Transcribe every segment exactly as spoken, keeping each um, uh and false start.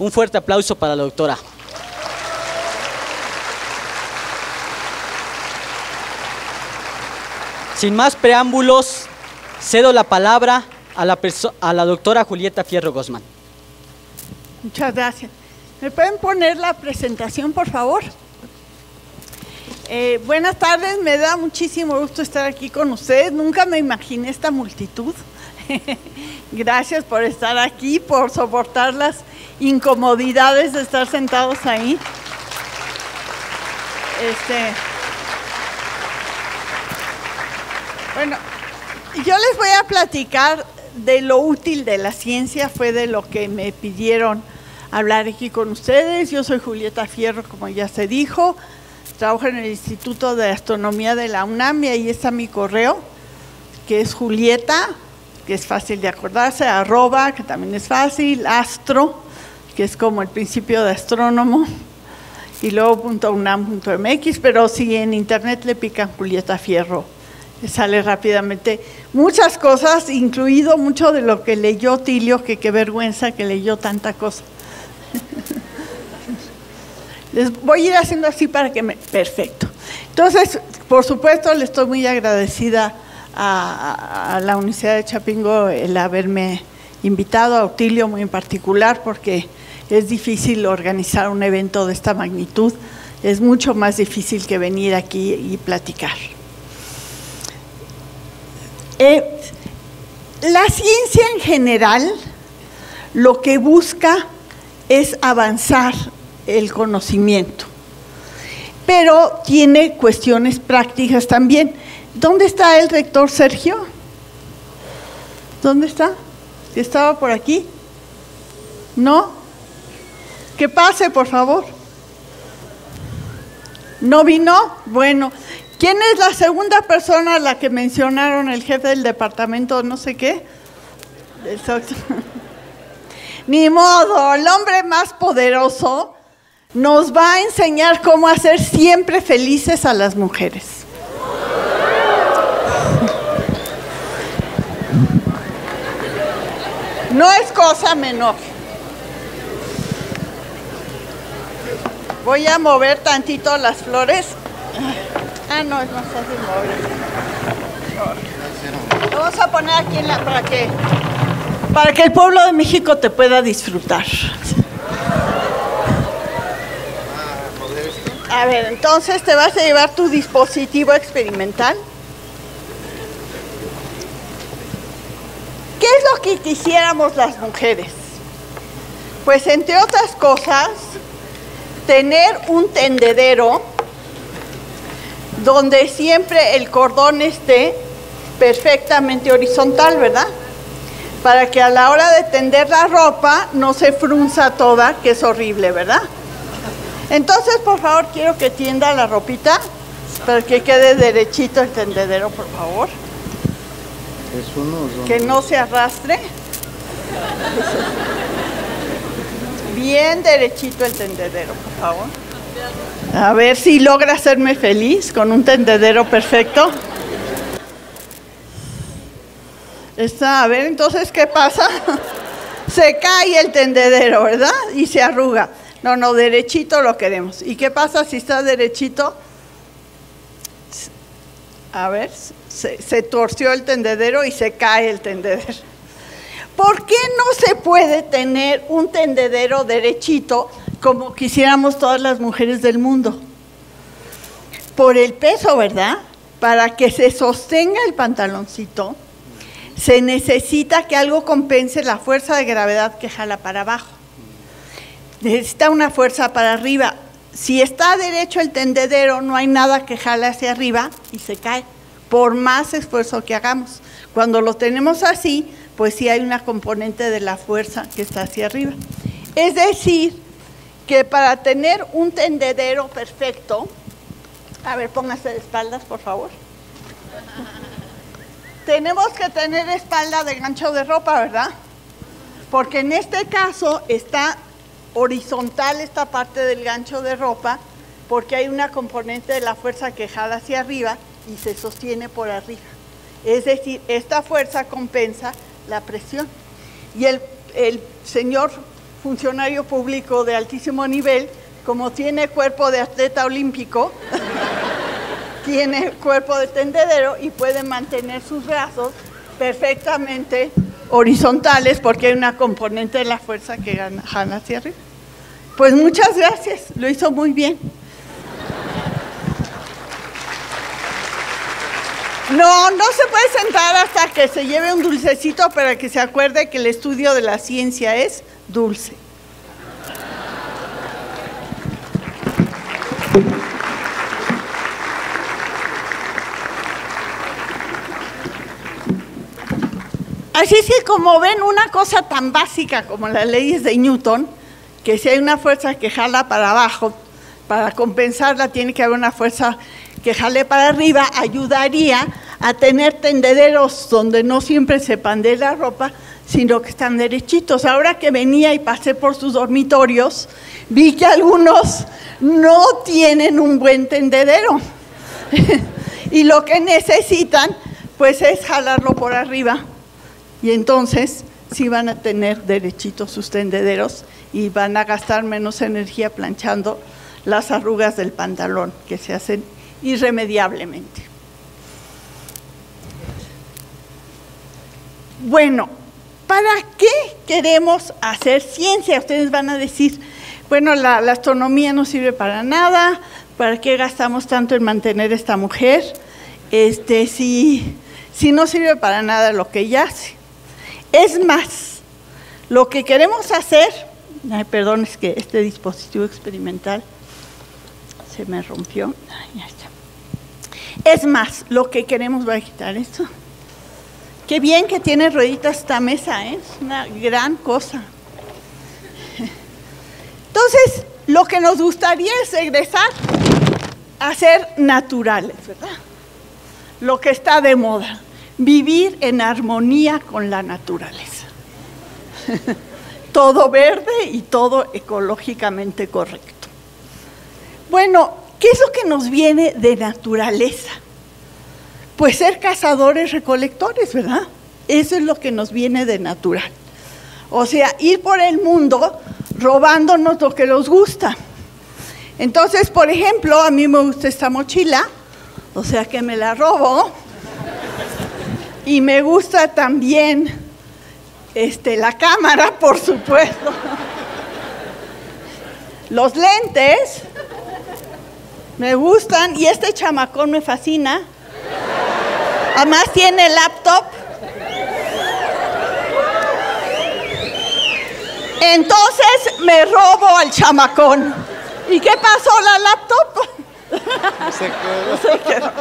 Un fuerte aplauso para la doctora. Sin más preámbulos, cedo la palabra a la, a la doctora Julieta Fierro Guzmán. Muchas gracias. ¿Me pueden poner la presentación, por favor? Eh, buenas tardes, me da muchísimo gusto estar aquí con ustedes. Nunca me imaginé esta multitud. Gracias por estar aquí, por soportar las incomodidades de estar sentados ahí. Este, bueno, yo les voy a platicar de lo útil de la ciencia, fue de lo que me pidieron hablar aquí con ustedes. Yo soy Julieta Fierro, como ya se dijo, trabajo en el Instituto de Astronomía de la UNAM y ahí está mi correo, que es Julieta, que es fácil de acordarse, arroba, que también es fácil, astro, que es como el principio de astrónomo, y luego punto unam punto mx, pero si en internet le pican Julieta Fierro, sale rápidamente muchas cosas, incluido mucho de lo que leyó Tilio, que qué vergüenza que leyó tanta cosa. Les voy a ir haciendo así para que me... Perfecto. Entonces, por supuesto, le estoy muy agradecida a, a, a la Universidad de Chapingo el haberme invitado, a Otilio muy en particular, porque es difícil organizar un evento de esta magnitud. Es mucho más difícil que venir aquí y platicar. Eh, la ciencia en general lo que busca es avanzar el conocimiento, pero tiene cuestiones prácticas también. ¿Dónde está el rector Sergio? ¿Dónde está? ¿Estaba por aquí? ¿No? Que pase, por favor. ¿No vino? Bueno. ¿Quién es la segunda persona a la que mencionaron, el jefe del departamento no sé qué? Ni modo, el hombre más poderoso nos va a enseñar cómo hacer siempre felices a las mujeres. No es cosa menor. Voy a mover tantito las flores. Ah, no, es más fácil mover. Lo vamos a poner aquí en la, para que, para que el pueblo de México te pueda disfrutar. A ver, entonces te vas a llevar tu dispositivo experimental. ¿Qué es lo que quisiéramos las mujeres? Pues entre otras cosas, tener un tendedero donde siempre el cordón esté perfectamente horizontal, ¿verdad? Para que a la hora de tender la ropa no se frunza toda, que es horrible, ¿verdad? Entonces, por favor, quiero que tienda la ropita para que quede derechito el tendedero, por favor. ¿Es uno o dos? Que no se arrastre. Bien derechito el tendedero, por favor. A ver si logra hacerme feliz con un tendedero perfecto. Está, a ver, entonces, ¿qué pasa? Se cae el tendedero, ¿verdad? Y se arruga. No, no, derechito lo queremos. ¿Y qué pasa si está derechito? A ver, se, se torció el tendedero y se cae el tendedero. ¿Por qué no se puede tener un tendedero derechito como quisiéramos todas las mujeres del mundo? Por el peso, ¿verdad? Para que se sostenga el pantaloncito, se necesita que algo compense la fuerza de gravedad que jala para abajo. Necesita una fuerza para arriba. Si está derecho el tendedero, no hay nada que jale hacia arriba y se cae, por más esfuerzo que hagamos. Cuando lo tenemos así, pues sí hay una componente de la fuerza que está hacia arriba. Es decir, que para tener un tendedero perfecto, a ver, póngase de espaldas, por favor. Tenemos que tener espalda de gancho de ropa, ¿verdad? Porque en este caso está horizontal esta parte del gancho de ropa, porque hay una componente de la fuerza que jala hacia arriba y se sostiene por arriba. Es decir, esta fuerza compensa la presión. Y el, el señor funcionario público de altísimo nivel, como tiene cuerpo de atleta olímpico, tiene cuerpo de tendedero y puede mantener sus brazos perfectamente horizontales porque hay una componente de la fuerza que jala hacia arriba. Pues muchas gracias, lo hizo muy bien. No, no se puede sentar hasta que se lleve un dulcecito para que se acuerde que el estudio de la ciencia es dulce. Así es que como ven, una cosa tan básica como las leyes de Newton, que si hay una fuerza que jala para abajo, para compensarla tiene que haber una fuerza que jale para arriba, ayudaría a tener tendederos donde no siempre se pandee la ropa, sino que están derechitos. Ahora que venía y pasé por sus dormitorios, vi que algunos no tienen un buen tendedero. Y lo que necesitan, pues, es jalarlo por arriba. Y entonces sí van a tener derechitos sus tendederos y van a gastar menos energía planchando las arrugas del pantalón, que se hacen irremediablemente. Bueno, ¿para qué queremos hacer ciencia? Ustedes van a decir, bueno, la, la astronomía no sirve para nada, ¿para qué gastamos tanto en mantener esta mujer? Este, si, si no sirve para nada lo que ella hace. Es más, lo que queremos hacer, ay, perdón, es que este dispositivo experimental se me rompió, ay, ya está. Es más, lo que queremos, voy a quitar esto. Qué bien que tiene rueditas esta mesa, ¿eh? Es una gran cosa. Entonces, lo que nos gustaría es regresar a ser naturales, ¿verdad? Lo que está de moda, vivir en armonía con la naturaleza. Todo verde y todo ecológicamente correcto. Bueno, ¿qué es lo que nos viene de naturaleza? Pues ser cazadores recolectores, ¿verdad? Eso es lo que nos viene de natural. O sea, ir por el mundo robándonos lo que nos gusta. Entonces, por ejemplo, a mí me gusta esta mochila, o sea que me la robo. Y me gusta también este, la cámara, por supuesto. Los lentes me gustan y este chamacón me fascina. Además tiene laptop. Entonces me robo al chamacón. ¿Y qué pasó la laptop? Se quedó. Se quedó.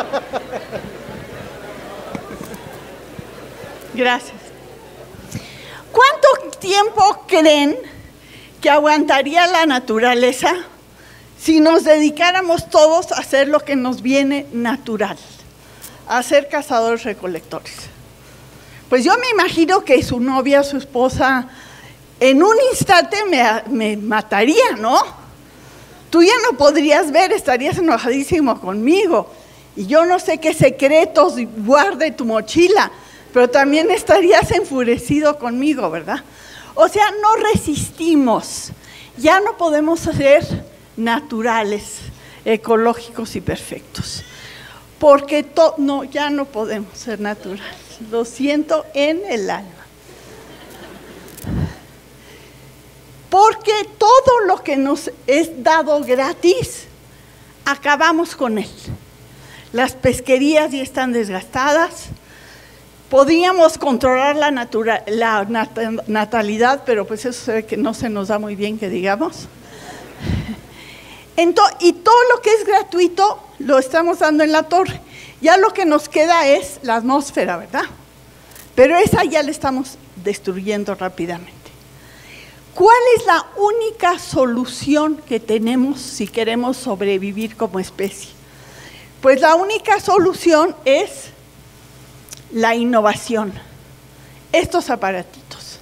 Gracias. ¿Cuánto tiempo creen que aguantaría la naturaleza si nos dedicáramos todos a hacer lo que nos viene natural? A ser cazadores recolectores. Pues yo me imagino que su novia, su esposa, en un instante me, me mataría, ¿no? Tú ya no podrías ver, estarías enojadísimo conmigo. Y yo no sé qué secretos guarde tu mochila, pero también estarías enfurecido conmigo, ¿verdad? O sea, no resistimos. Ya no podemos ser naturales, ecológicos y perfectos. Porque to, no, ya no podemos ser naturales. Lo siento en el alma. Porque todo lo que nos es dado gratis, acabamos con él. Las pesquerías ya están desgastadas. Podríamos controlar la, natura, la nat natalidad, pero pues eso se ve que no se nos da muy bien, que digamos. Entonces, y todo lo que es gratuito lo estamos dando en la torre. Ya lo que nos queda es la atmósfera, ¿verdad? Pero esa ya la estamos destruyendo rápidamente. ¿Cuál es la única solución que tenemos si queremos sobrevivir como especie? Pues la única solución es la innovación. Estos aparatitos.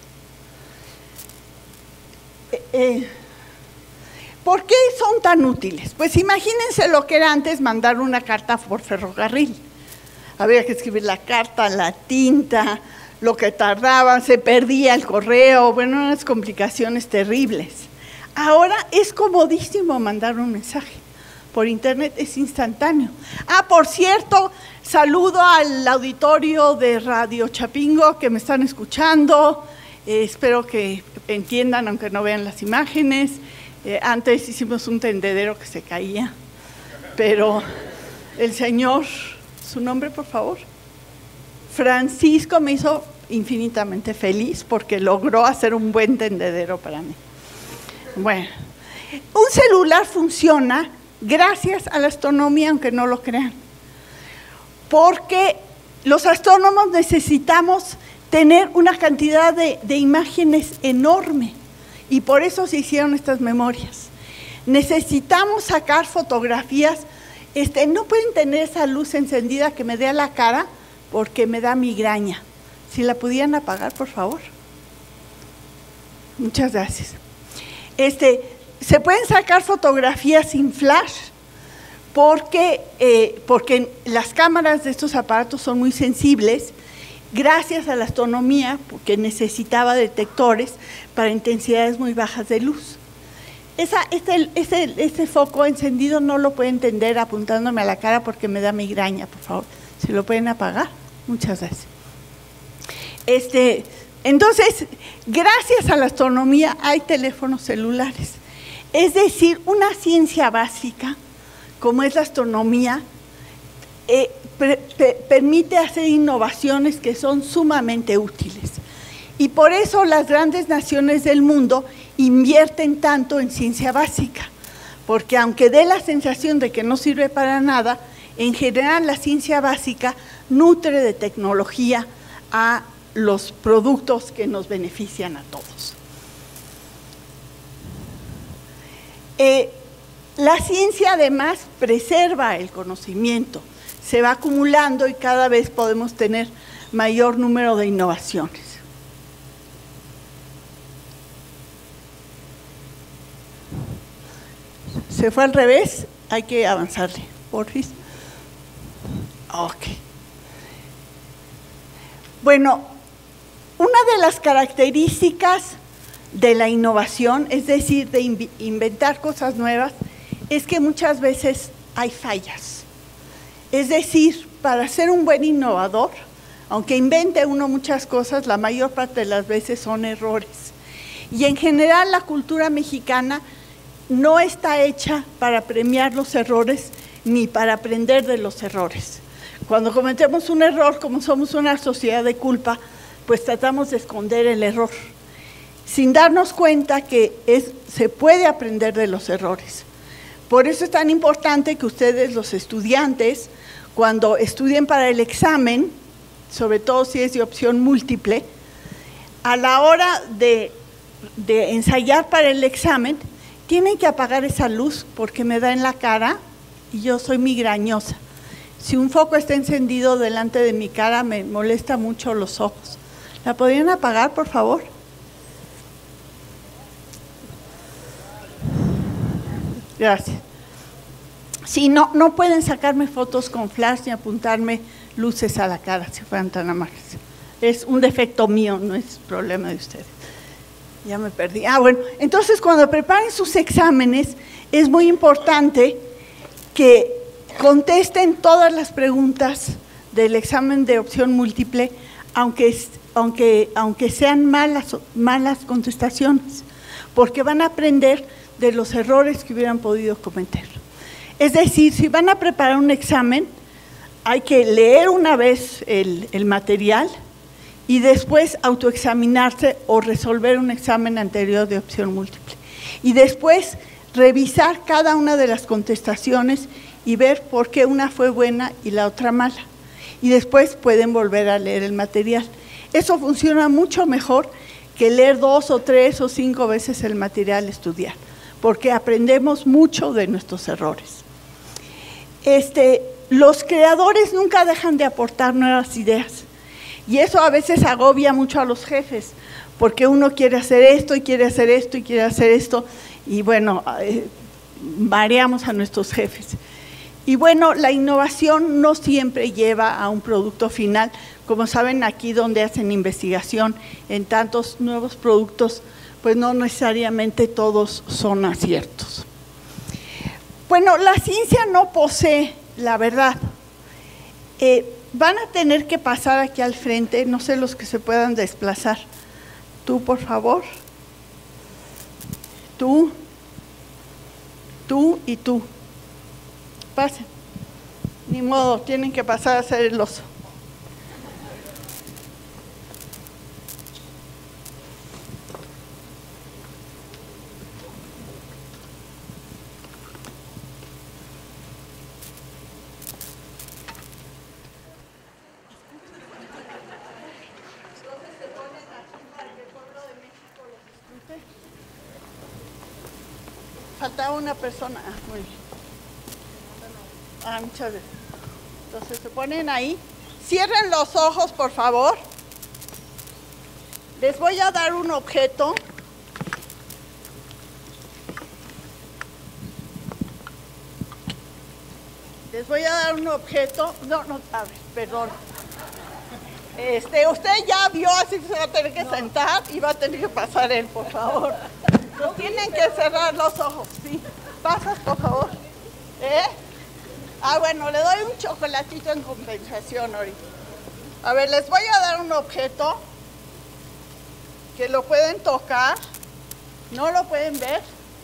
Eh, eh, ¿Por qué son tan útiles? Pues imagínense lo que era antes mandar una carta por ferrocarril. Había que escribir la carta, la tinta, lo que tardaban, se perdía el correo, bueno, unas complicaciones terribles. Ahora es comodísimo mandar un mensaje. Por internet es instantáneo. Ah, por cierto, saludo al auditorio de Radio Chapingo que me están escuchando. Eh, espero que entiendan, aunque no vean las imágenes. Eh, antes hicimos un tendedero que se caía, pero el señor, su nombre, por favor, Francisco, me hizo infinitamente feliz porque logró hacer un buen tendedero para mí. Bueno, un celular funciona gracias a la astronomía, aunque no lo crean, porque los astrónomos necesitamos tener una cantidad de, de imágenes enorme y por eso se hicieron estas memorias. Necesitamos sacar fotografías, este, no pueden tener esa luz encendida que me dé a la cara porque me da migraña. Si la pudieran apagar, por favor. Muchas gracias. Este, se pueden sacar fotografías sin flash porque, eh, porque las cámaras de estos aparatos son muy sensibles gracias a la astronomía, porque necesitaba detectores para intensidades muy bajas de luz. Esa, este, este, este foco encendido no lo pueden entender apuntándome a la cara porque me da migraña, por favor. ¿Se lo pueden apagar? Muchas gracias. Este, entonces, gracias a la astronomía hay teléfonos celulares. Es decir, una ciencia básica, como es la astronomía, eh, per, per, permite hacer innovaciones que son sumamente útiles. Y por eso las grandes naciones del mundo invierten tanto en ciencia básica, porque aunque dé la sensación de que no sirve para nada, en general la ciencia básica nutre de tecnología a los productos que nos benefician a todos. Eh, la ciencia además preserva el conocimiento, se va acumulando y cada vez podemos tener mayor número de innovaciones. ¿Se fue al revés? Hay que avanzarle, porfis. Ok. Bueno, una de las características de la innovación, es decir, de in- inventar cosas nuevas, es que muchas veces hay fallas. Es decir, para ser un buen innovador, aunque invente uno muchas cosas, la mayor parte de las veces son errores. Y en general la cultura mexicana no está hecha para premiar los errores ni para aprender de los errores. Cuando cometemos un error, como somos una sociedad de culpa, pues tratamos de esconder el error, sin darnos cuenta que es, se puede aprender de los errores. Por eso es tan importante que ustedes, los estudiantes, cuando estudien para el examen, sobre todo si es de opción múltiple, a la hora de, de ensayar para el examen, tienen que apagar esa luz porque me da en la cara y yo soy migrañosa. Si un foco está encendido delante de mi cara, me molesta mucho los ojos. ¿La podrían apagar, por favor? Gracias. Sí, no, no pueden sacarme fotos con flash ni apuntarme luces a la cara, si fueran tan amables. Es un defecto mío, no es problema de ustedes. Ya me perdí. Ah, bueno, entonces cuando preparen sus exámenes, es muy importante que contesten todas las preguntas del examen de opción múltiple, aunque, aunque, aunque sean malas, malas contestaciones, porque van a aprender de los errores que hubieran podido cometer. Es decir, si van a preparar un examen, hay que leer una vez el, el material y después autoexaminarse o resolver un examen anterior de opción múltiple. Y después revisar cada una de las contestaciones y ver por qué una fue buena y la otra mala. Y después pueden volver a leer el material. Eso funciona mucho mejor que leer dos o tres o cinco veces el material estudiar, porque aprendemos mucho de nuestros errores. Este, los creadores nunca dejan de aportar nuevas ideas y eso a veces agobia mucho a los jefes, porque uno quiere hacer esto y quiere hacer esto y quiere hacer esto y bueno, eh, mareamos a nuestros jefes. Y bueno, la innovación no siempre lleva a un producto final, Como saben, aquí donde hacen investigación en tantos nuevos productos, pues no necesariamente todos son aciertos. Bueno, la ciencia no posee la verdad. Eh, van a tener que pasar aquí al frente, no sé los que se puedan desplazar. Tú, por favor. Tú. Tú y tú. Pasen. Ni modo, tienen que pasar a ser el oso. Faltaba una persona. Ah, muy bien. Ah, muchas veces. Entonces se ponen ahí. Cierren los ojos, por favor. Les voy a dar un objeto. Les voy a dar un objeto. No, no, a ver, perdón. Este, usted ya vio, así que se va a tener que sentar y va a tener que pasar él, por favor. No tienen que cerrar los ojos, ¿sí? Pasas, por favor. ¿Eh? Ah, bueno, le doy un chocolatito en compensación ahorita. A ver, les voy a dar un objeto que lo pueden tocar. ¿No lo pueden ver?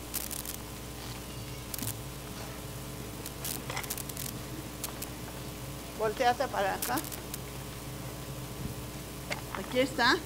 Voltéate para acá. Aquí está.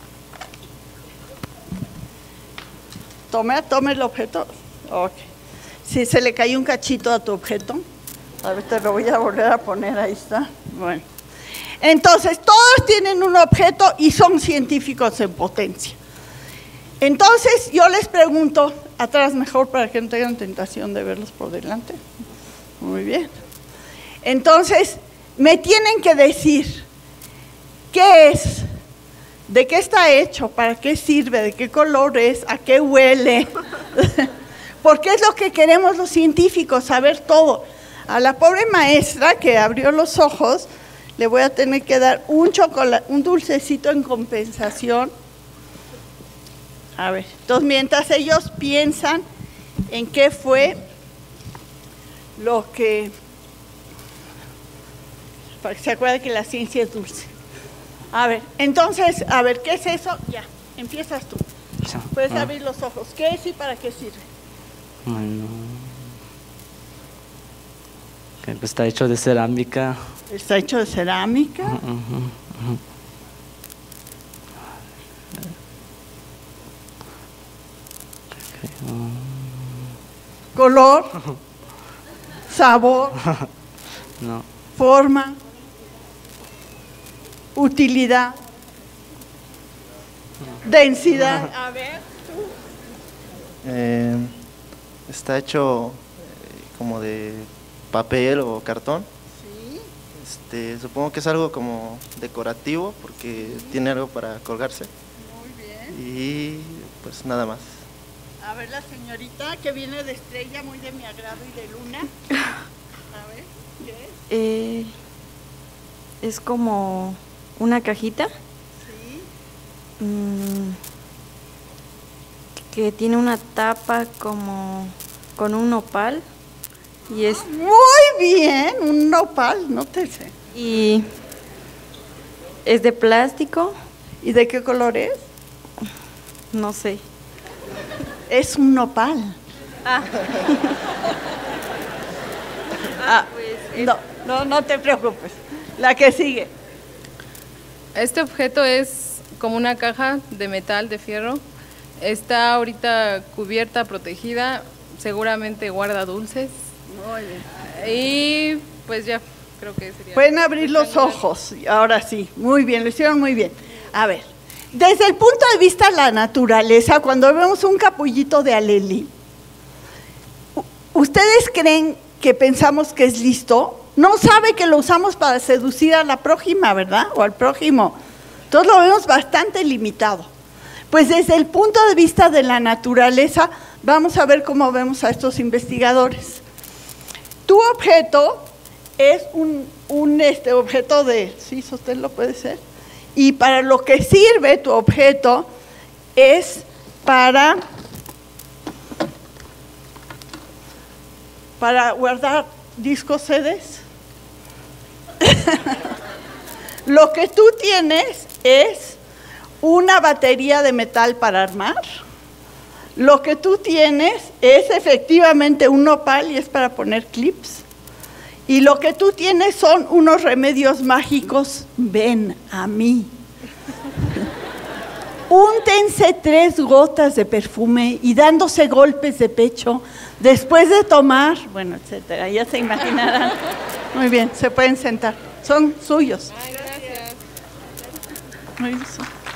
Tome, tome el objeto. Ok. Si se le cayó un cachito a tu objeto, a ver, te lo voy a volver a poner, ahí está. Bueno. Entonces, todos tienen un objeto y son científicos en potencia. Entonces, yo les pregunto, atrás mejor para que no tengan tentación de verlos por delante. Muy bien. Entonces, me tienen que decir, ¿qué es? ¿De qué está hecho? ¿Para qué sirve? ¿De qué color es? ¿A qué huele? Porque es lo que queremos los científicos, saber todo. A la pobre maestra que abrió los ojos, le voy a tener que dar un chocolate, un dulcecito en compensación. A ver, entonces mientras ellos piensan en qué fue lo que... Para que se acuerden que la ciencia es dulce. A ver, entonces, a ver, ¿qué es eso? Ya, empiezas tú. Puedes ah. abrir los ojos. ¿Qué es y para qué sirve? Bueno, que está hecho de cerámica. ¿Está hecho de cerámica? Uh, uh, uh, uh. ¿Color? ¿Sabor? No. ¿Forma? ¿Utilidad? ¿Densidad? A ver, tú. Eh, está hecho eh, como de papel o cartón. Sí. Este, supongo que es algo como decorativo porque tiene algo para colgarse. Muy bien. Y pues nada más. A ver, la señorita que viene de estrella, muy de mi agrado y de luna. A ver, ¿qué es? Eh, es como una cajita Sí. mmm, que tiene una tapa como con un nopal y es Muy bien, un nopal, no te sé. y es de plástico, ¿Y de qué color es? no sé. Es un nopal. Ah, Ah, pues, no, no, no te preocupes. La que sigue. Este objeto es como una caja de metal, de fierro. Está ahorita cubierta, protegida. Seguramente guarda dulces. Muy bien. Y pues ya, creo que sería... Pueden abrir los ojos, ahora sí, muy bien, lo hicieron muy bien. A ver, desde el punto de vista de la naturaleza, cuando vemos un capullito de alelí, ¿ustedes creen que pensamos que es listo? No sabe que lo usamos para seducir a la prójima, ¿verdad? O al prójimo. Entonces lo vemos bastante limitado. Pues desde el punto de vista de la naturaleza, vamos a ver cómo vemos a estos investigadores. Tu objeto es un un este, objeto de, sí, sosténlo, puede ser, y para lo que sirve tu objeto es para, para guardar discos C Ds. Lo que tú tienes es una batería de metal para armar. Lo que tú tienes es efectivamente un nopal y es para poner clips. Y lo que tú tienes son unos remedios mágicos. Ven a mí. Úntense tres gotas de perfume y dándose golpes de pecho después de tomar, bueno, etcétera. Ya se imaginarán. Muy bien, se pueden sentar. Son suyos. Ay, gracias. Muy bien.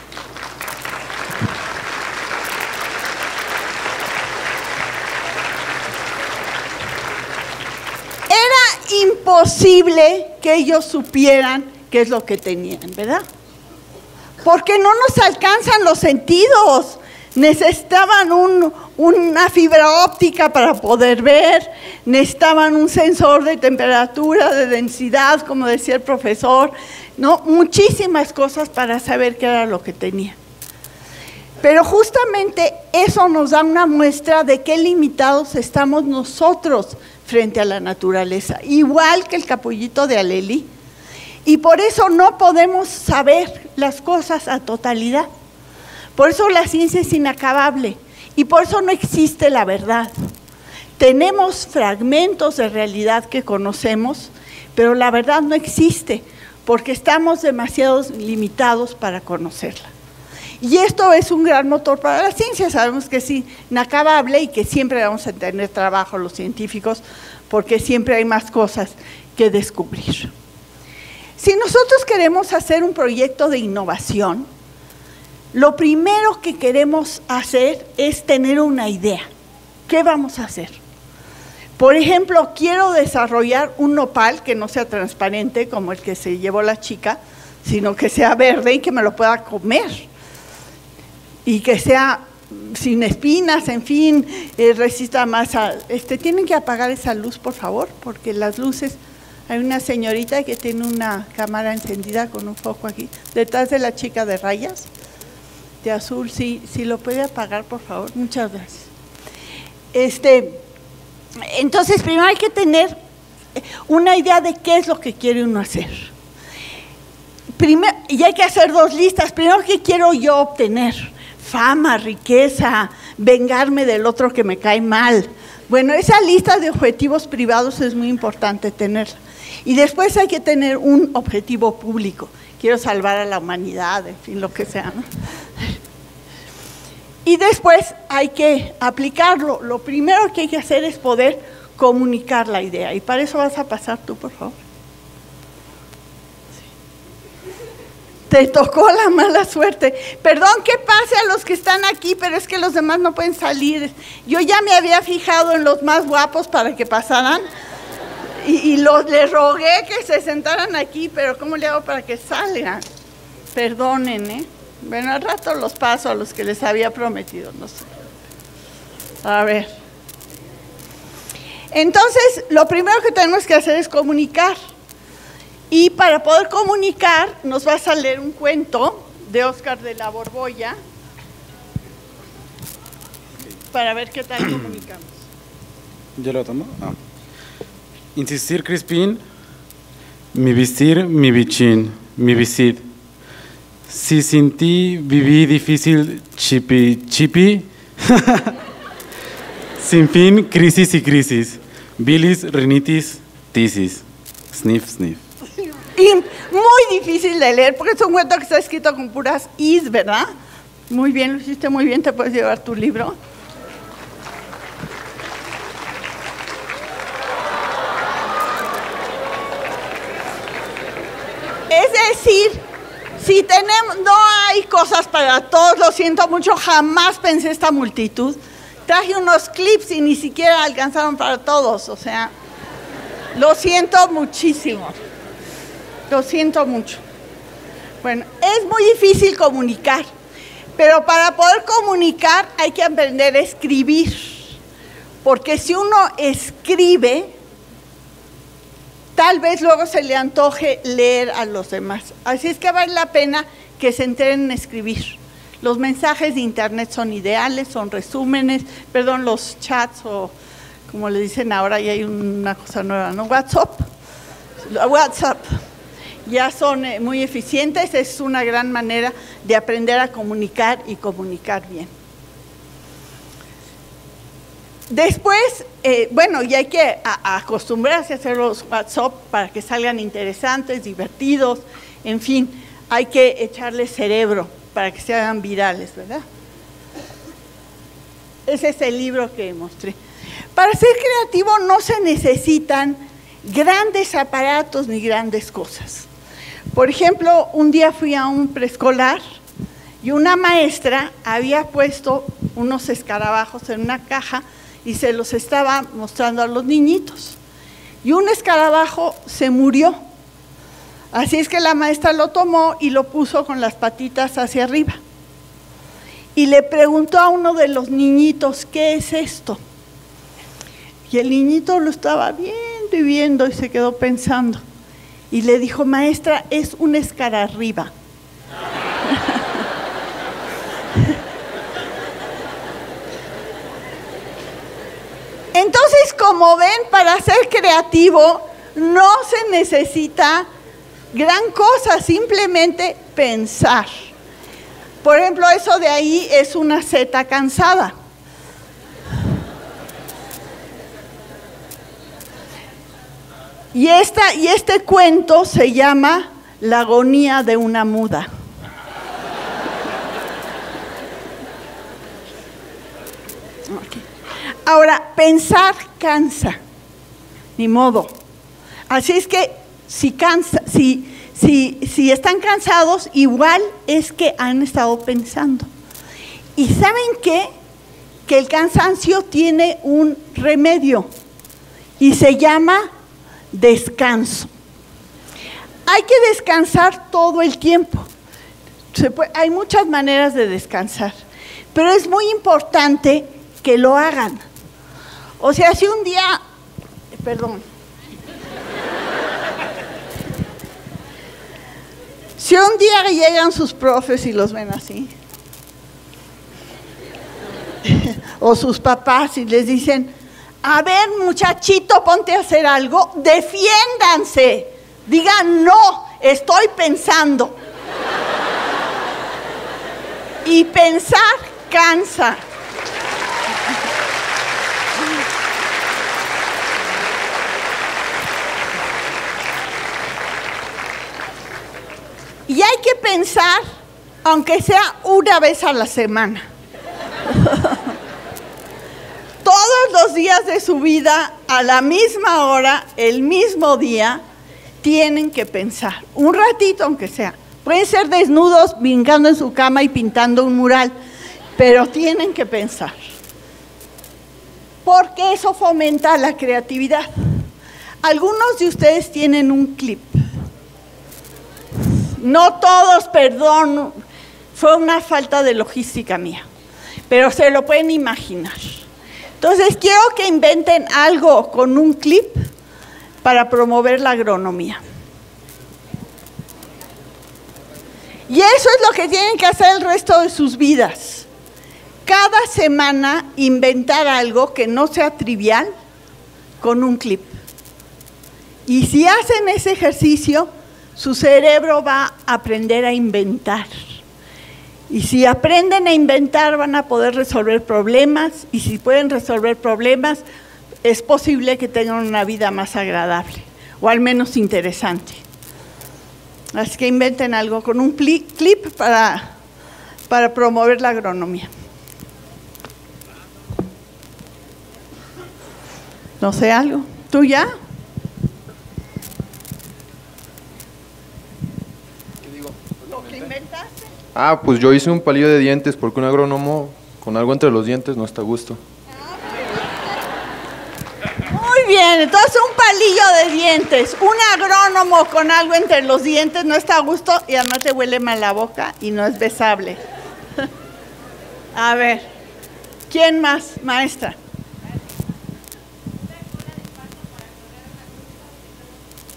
Era imposible que ellos supieran qué es lo que tenían, ¿verdad? Porque no nos alcanzan los sentidos. Necesitaban un, una fibra óptica para poder ver, necesitaban un sensor de temperatura, de densidad, como decía el profesor, ¿no? Muchísimas cosas para saber qué era lo que tenían. Pero justamente eso nos da una muestra de qué limitados estamos nosotros frente a la naturaleza, igual que el capullito de Alelí. Y por eso no podemos saber las cosas a totalidad. Por eso la ciencia es inacabable y por eso no existe la verdad. Tenemos fragmentos de realidad que conocemos, pero la verdad no existe porque estamos demasiado limitados para conocerla. Y esto es un gran motor para la ciencia. Sabemos que es inacabable y que siempre vamos a tener trabajo los científicos porque siempre hay más cosas que descubrir. Si nosotros queremos hacer un proyecto de innovación, lo primero que queremos hacer es tener una idea. ¿Qué vamos a hacer? Por ejemplo, quiero desarrollar un nopal que no sea transparente como el que se llevó la chica, sino que sea verde y que me lo pueda comer. Y que sea sin espinas, en fin, eh, resista más a… Este, ¿tienen que apagar esa luz, por favor? Porque las luces… Hay una señorita que tiene una cámara encendida con un foco aquí, detrás de la chica de rayas, de azul. Sí, si lo puede apagar, por favor. Muchas gracias. Este, entonces, primero hay que tener una idea de qué es lo que quiere uno hacer. Primero, y hay que hacer dos listas. Primero, ¿qué quiero yo obtener? Fama, riqueza, vengarme del otro que me cae mal. Bueno, esa lista de objetivos privados es muy importante tenerla. Y después hay que tener un objetivo público. Quiero salvar a la humanidad, en fin, lo que sea, ¿no? Y después hay que aplicarlo. Lo primero que hay que hacer es poder comunicar la idea. Y para eso vas a pasar tú, por favor. Te tocó la mala suerte. Perdón que pase a los que están aquí, pero es que los demás no pueden salir. Yo ya me había fijado en los más guapos para que pasaran y, y los, les rogué que se sentaran aquí, pero ¿cómo le hago para que salgan? Perdonen, ¿eh? Bueno, al rato los paso a los que les había prometido, no sé. A ver. Entonces, lo primero que tenemos que hacer es comunicar. Y para poder comunicar, nos vas a leer un cuento de Óscar de la Borbolla para ver qué tal comunicamos. ¿Yo lo tomo? Ah. Insistir, Crispín, mi vestir, mi bichín, mi visit. Si sin ti viví difícil, chipi, chipi. Sin fin, crisis y crisis. Bilis, rinitis, tisis. Sniff, sniff. Y muy difícil de leer, porque es un cuento que está escrito con puras is, ¿verdad? Muy bien, lo hiciste muy bien, te puedes llevar tu libro. Es decir, si tenemos, no hay cosas para todos, lo siento mucho, jamás pensé esta multitud. Traje unos clips y ni siquiera alcanzaron para todos, o sea, lo siento muchísimo. Lo siento mucho. Bueno, es muy difícil comunicar, pero para poder comunicar hay que aprender a escribir, porque si uno escribe, tal vez luego se le antoje leer a los demás. Así es que vale la pena que se enteren en escribir. Los mensajes de internet son ideales, son resúmenes, perdón, los chats o como le dicen ahora, ya hay una cosa nueva, ¿no? WhatsApp. WhatsApp. Ya son eh, muy eficientes, es una gran manera de aprender a comunicar y comunicar bien. Después, eh, bueno, y hay que a, a acostumbrarse a hacer los WhatsApp para que salgan interesantes, divertidos, en fin, hay que echarles cerebro para que se hagan virales, ¿verdad? Ese es el libro que mostré. Para ser creativo no se necesitan grandes aparatos ni grandes cosas. Por ejemplo, un día fui a un preescolar y una maestra había puesto unos escarabajos en una caja y se los estaba mostrando a los niñitos. Y un escarabajo se murió. Así es que la maestra lo tomó y lo puso con las patitas hacia arriba. Y le preguntó a uno de los niñitos, ¿qué es esto? Y el niñito lo estaba viendo y viendo y se quedó pensando. Y le dijo, maestra, es un escararriba. Entonces, como ven, para ser creativo no se necesita gran cosa, simplemente pensar. Por ejemplo, eso de ahí es una seta cansada. Y, esta, y este cuento se llama La agonía de una muda. Okay. Ahora, pensar cansa, ni modo. Así es que si, cansa, si, si, si están cansados, igual es que han estado pensando. ¿Y saben qué? Que el cansancio tiene un remedio y se llama descanso. Hay que descansar todo el tiempo. Se puede, hay muchas maneras de descansar, pero es muy importante que lo hagan. O sea, si un día, perdón, si un día llegan sus profes y los ven así, o sus papás y les dicen, a ver, muchachito, ponte a hacer algo, defiéndanse, digan, no, estoy pensando. Y pensar cansa. Y hay que pensar, aunque sea una vez a la semana. Todos los días de su vida, a la misma hora, el mismo día, tienen que pensar. Un ratito, aunque sea. Pueden ser desnudos, brincando en su cama y pintando un mural, pero tienen que pensar. Porque eso fomenta la creatividad. Algunos de ustedes tienen un clip. No todos, perdón, fue una falta de logística mía, pero se lo pueden imaginar. Entonces, quiero que inventen algo con un clip para promover la agronomía. Y eso es lo que tienen que hacer el resto de sus vidas. Cada semana inventar algo que no sea trivial con un clip. Y si hacen ese ejercicio, su cerebro va a aprender a inventar. Y si aprenden a inventar, van a poder resolver problemas. Y si pueden resolver problemas, es posible que tengan una vida más agradable, o al menos interesante. Así que inventen algo con un clip para, para promover la agronomía. No sé, algo. ¿Tú ya? ¿Lo que inventaste? Ah, pues yo hice un palillo de dientes porque un agrónomo con algo entre los dientes no está a gusto. Muy bien, entonces un palillo de dientes, un agrónomo con algo entre los dientes no está a gusto y además te huele mal la boca y no es besable. A ver, ¿quién más, maestra?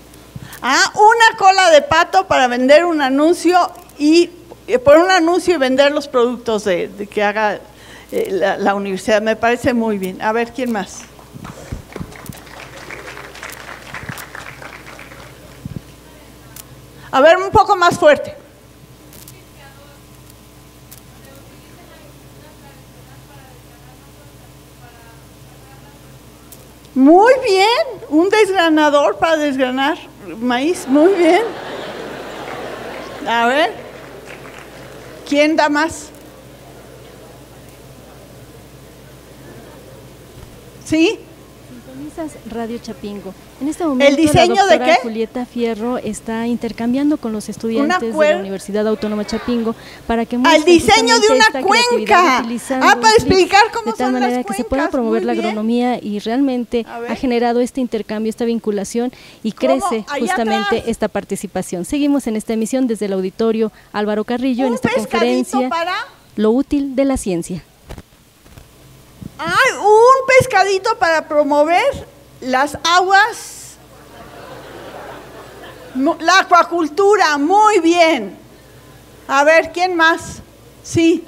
Ah, una cola de pato para vender un anuncio y eh, por un anuncio y vender los productos de, de que haga eh, la, la universidad. Me parece muy bien. A ver, ¿quién más? A ver, un poco más fuerte. Muy bien, un desgranador para desgranar maíz, muy bien. A ver, ¿quién da más? ¿Sí? Sintonizas Radio Chapingo. En este momento ¿El diseño la doctora de qué? Julieta Fierro está intercambiando con los estudiantes de cuer- la Universidad Autónoma Chapingo para que Al muestren diseño de justamente una esta cuenca. creatividad utilizando Ah, un para clip, explicar cómo de tal son manera las que se pueda cuencas, promover muy la bien. agronomía y realmente A ver. ha generado este intercambio, esta vinculación y ¿Cómo? crece Allá justamente atrás. esta participación. Seguimos en esta emisión desde el auditorio Álvaro Carrillo en Un esta pescadito conferencia para... Lo útil de la ciencia. Ay, un pescadito para promover las aguas, Mu- la acuacultura, muy bien. A ver, ¿quién más? Sí.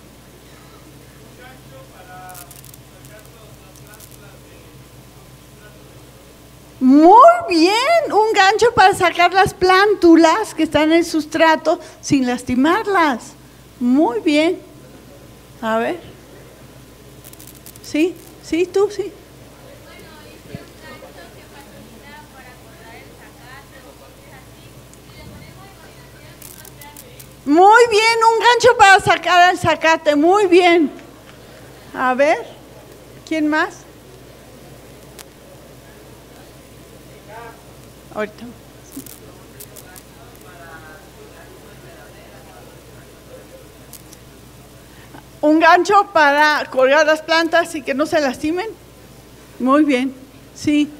Muy bien, un gancho para sacar las plántulas que están en el sustrato sin lastimarlas. Muy bien. A ver. Sí, sí, tú, sí. Muy bien, un gancho para sacar el zacate, muy bien. A ver, ¿quién más? Ahorita. Un gancho para colgar las plantas y que no se lastimen. Muy bien, sí.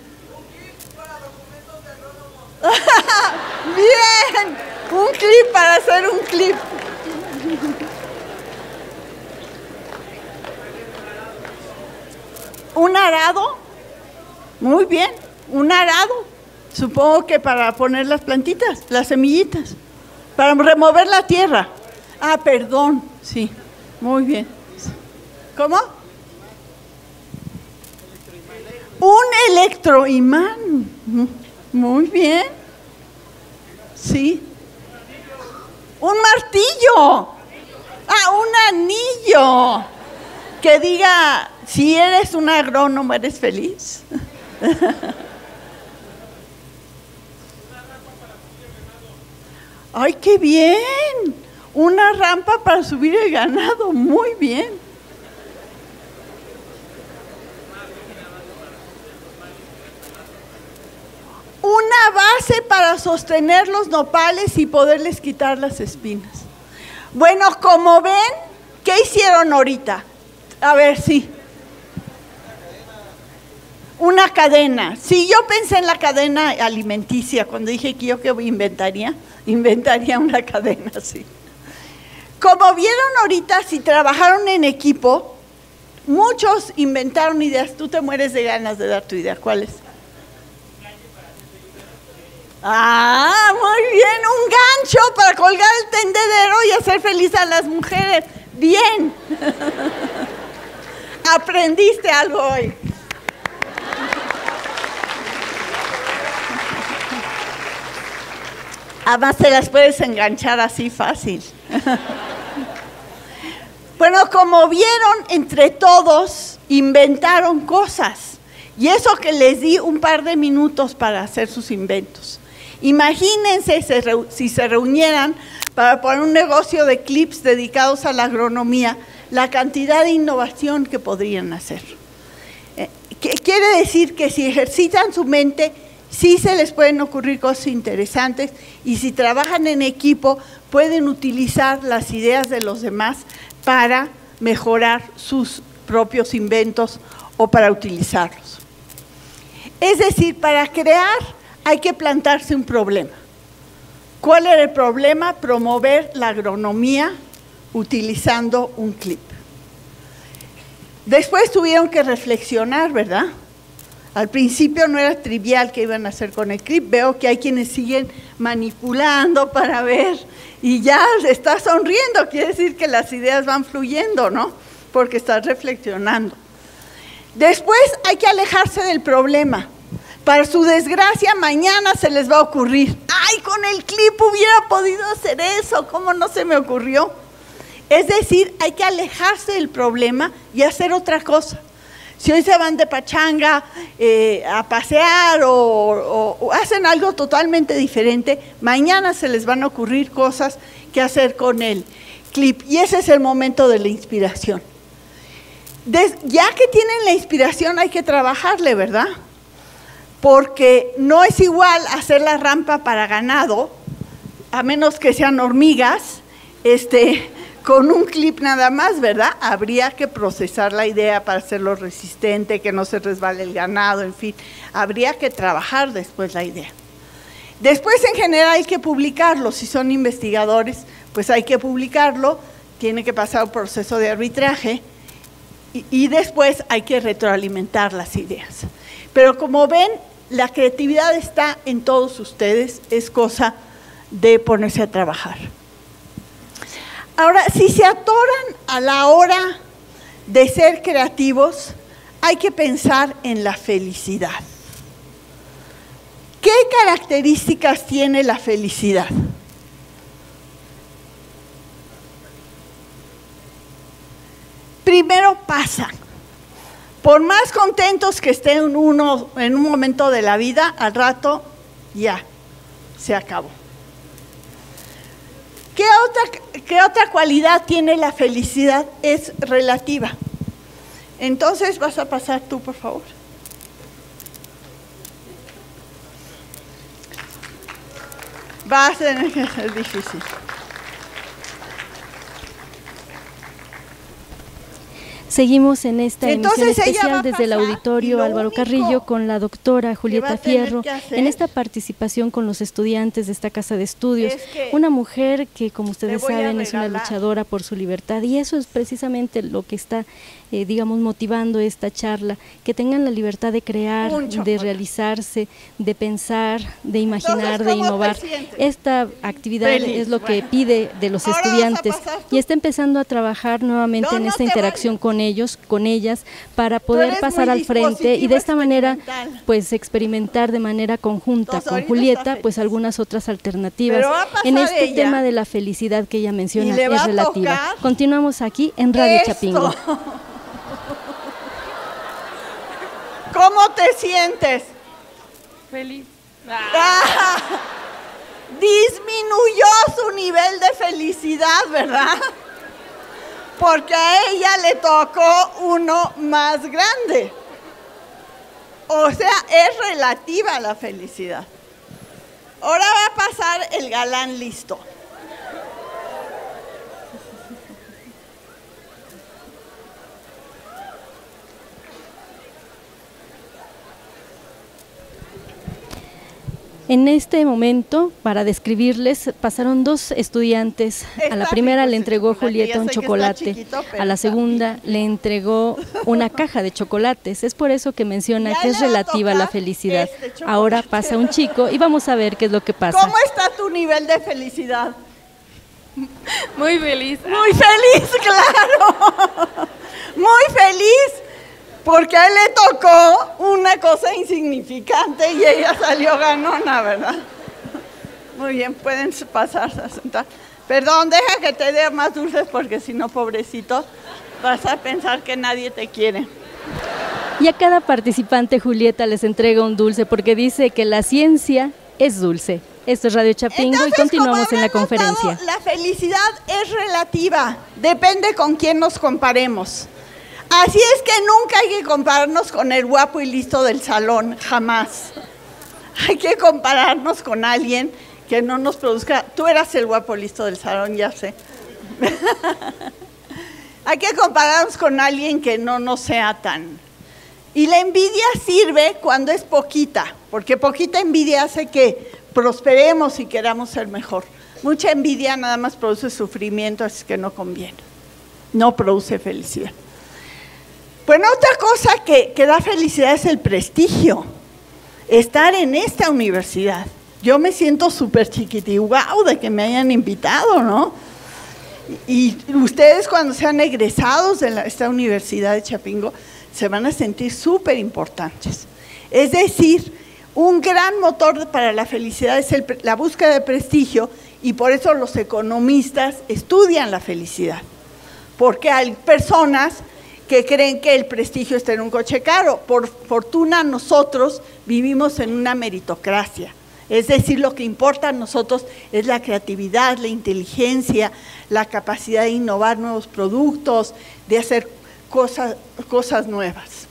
Bien, un clip para hacer un clip. Un arado, muy bien, un arado. Supongo que para poner las plantitas, las semillitas, para remover la tierra. Ah, perdón, sí, muy bien. ¿Cómo? Un electroimán. Muy bien. Sí. Un martillo. Ah, un anillo. Que diga, si eres un agrónomo, eres feliz. ¡Ay, qué bien! Una rampa para subir el ganado, muy bien. Una base para sostener los nopales y poderles quitar las espinas. Bueno, como ven, ¿qué hicieron ahorita? A ver, sí. Una cadena. Sí, yo pensé en la cadena alimenticia cuando dije que yo que inventaría, inventaría una cadena así. Como vieron ahorita, si trabajaron en equipo, muchos inventaron ideas. Tú te mueres de ganas de dar tu idea. ¿Cuál es? Ah, muy bien, un gancho para colgar el tendedero y hacer feliz a las mujeres. Bien. Aprendiste algo hoy. Además te las puedes enganchar así fácil. Bueno, como vieron, entre todos inventaron cosas. Y eso que les di un par de minutos para hacer sus inventos. Imagínense si se reunieran para poner un negocio de clips dedicados a la agronomía, la cantidad de innovación que podrían hacer. Eh, quiere decir que si ejercitan su mente, sí se les pueden ocurrir cosas interesantes y si trabajan en equipo, pueden utilizar las ideas de los demás para mejorar sus propios inventos o para utilizarlos. Es decir, para crear hay que plantarse un problema. ¿Cuál era el problema? Promover la agronomía utilizando un clip. Después tuvieron que reflexionar, ¿verdad? Al principio no era trivial qué iban a hacer con el clip, veo que hay quienes siguen manipulando para ver y ya está sonriendo, quiere decir que las ideas van fluyendo, ¿no? Porque estás reflexionando. Después hay que alejarse del problema. Para su desgracia, mañana se les va a ocurrir, ¡ay, con el clip hubiera podido hacer eso! ¿Cómo no se me ocurrió? Es decir, hay que alejarse del problema y hacer otra cosa. Si hoy se van de pachanga eh, a pasear o, o, o hacen algo totalmente diferente, mañana se les van a ocurrir cosas que hacer con el clip. Y ese es el momento de la inspiración. Des, ya que tienen la inspiración hay que trabajarle, ¿verdad? Porque no es igual hacer la rampa para ganado, a menos que sean hormigas, este... con un clip nada más, ¿verdad? Habría que procesar la idea para hacerlo resistente, que no se resbale el ganado, en fin. Habría que trabajar después la idea. Después, en general, hay que publicarlo. Si son investigadores, pues hay que publicarlo. Tiene que pasar un proceso de arbitraje. Y, y después hay que retroalimentar las ideas. Pero como ven, la creatividad está en todos ustedes. Es cosa de ponerse a trabajar. Ahora, si se atoran a la hora de ser creativos, hay que pensar en la felicidad. ¿Qué características tiene la felicidad? Primero pasa. Por más contentos que estén uno en un momento de la vida, al rato ya se acabó. ¿Qué otra, ¿Qué otra cualidad tiene la felicidad? Es relativa. Entonces, vas a pasar tú, por favor. Va a tener que ser difícil. Seguimos en esta Entonces, emisión ella va especial a desde el pasar, y auditorio lo Álvaro único Carrillo con la doctora va a Julieta tener Fierro que hacer en esta participación con los estudiantes de esta casa de estudios. es que Una mujer que, como ustedes le voy a saben, es una regalar. luchadora por su libertad y eso es precisamente lo que está, eh, digamos, motivando esta charla, que tengan la libertad de crear, Un de chocolate. realizarse, de pensar, de imaginar, Entonces, de ¿cómo te innovar. sientes? Esta actividad Feliz. es lo que Bueno. pide de los Ahora vas a estudiantes pasar tú. y está empezando a trabajar nuevamente No, en no esta te interacción vayas. con ellos, con ellas, para Tú poder eres pasar muy al frente y de esta manera experimental. pues experimentar de manera conjunta Entonces, con ahorita Julieta está pues feliz. algunas otras alternativas Pero va a pasar en este ella. tema de la felicidad que ella menciona Y le va es a relativa. tocar Continuamos aquí en Radio Esto. Chapingo. ¿Cómo te sientes? Feliz. Ah, disminuyó su nivel de felicidad, ¿verdad? Porque a ella le tocó uno más grande. O sea, es relativa la felicidad. Ahora va a pasar el galán listo. En este momento, para describirles, pasaron dos estudiantes. A la Está primera rico le ese entregó chocolate, Julieta ya un sé que está chocolate, chiquito, pero a la está segunda le entregó una caja de chocolates. Es por eso que menciona Ya que le es va a relativa la tocar felicidad. este chocolate. Ahora pasa un chico y vamos a ver qué es lo que pasa. ¿Cómo está tu nivel de felicidad? Muy feliz. Muy feliz, claro. Muy feliz. Porque a él le tocó una cosa insignificante y ella salió ganona, ¿verdad? Muy bien, pueden pasarse a sentar. Perdón, deja que te dé más dulces porque si no, pobrecito, vas a pensar que nadie te quiere. Y a cada participante Julieta les entrega un dulce porque dice que la ciencia es dulce. Esto es Radio Chapingo Entonces, y continuamos como en la habrán notado, conferencia. la felicidad es relativa, depende con quién nos comparemos. Así es que nunca hay que compararnos con el guapo y listo del salón, jamás. Hay que compararnos con alguien que no nos produzca. Tú eras el guapo listo del salón, ya sé. Hay que compararnos con alguien que no nos sea tan. Y la envidia sirve cuando es poquita, porque poquita envidia hace que prosperemos y queramos ser mejor. Mucha envidia nada más produce sufrimiento, así que no conviene. No produce felicidad. Bueno, otra cosa que, que da felicidad es el prestigio. Estar en esta universidad. Yo me siento súper chiquitiguau de que me hayan invitado, ¿no? Y ustedes cuando sean egresados de la, esta Universidad de Chapingo se van a sentir súper importantes. Es decir, un gran motor para la felicidad es el, la búsqueda de prestigio, y por eso los economistas estudian la felicidad. Porque hay personas que creen que el prestigio está en un coche caro. Por fortuna nosotros vivimos en una meritocracia. Es decir, lo que importa a nosotros es la creatividad, la inteligencia, la capacidad de innovar nuevos productos, de hacer cosas, cosas nuevas.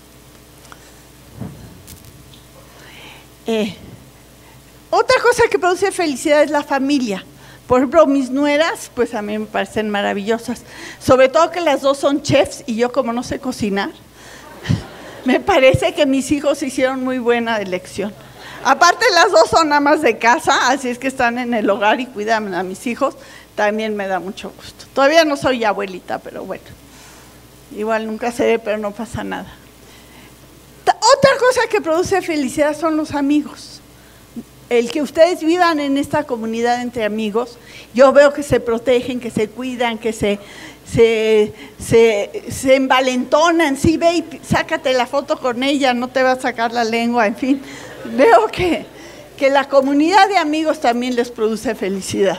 Eh, otra cosa que produce felicidad es la familia. Por ejemplo, mis nueras, pues a mí me parecen maravillosas. Sobre todo que las dos son chefs y yo como no sé cocinar, me parece que mis hijos hicieron muy buena elección. Aparte las dos son amas de casa, así es que están en el hogar y cuidan a mis hijos, también me da mucho gusto. Todavía no soy abuelita, pero bueno, igual nunca seré, pero no pasa nada. Otra cosa que produce felicidad son los amigos. El que ustedes vivan en esta comunidad entre amigos, yo veo que se protegen, que se cuidan, que se, se, se, se envalentonan, sí, ve y sácate la foto con ella, no te va a sacar la lengua, en fin. Veo que, que la comunidad de amigos también les produce felicidad.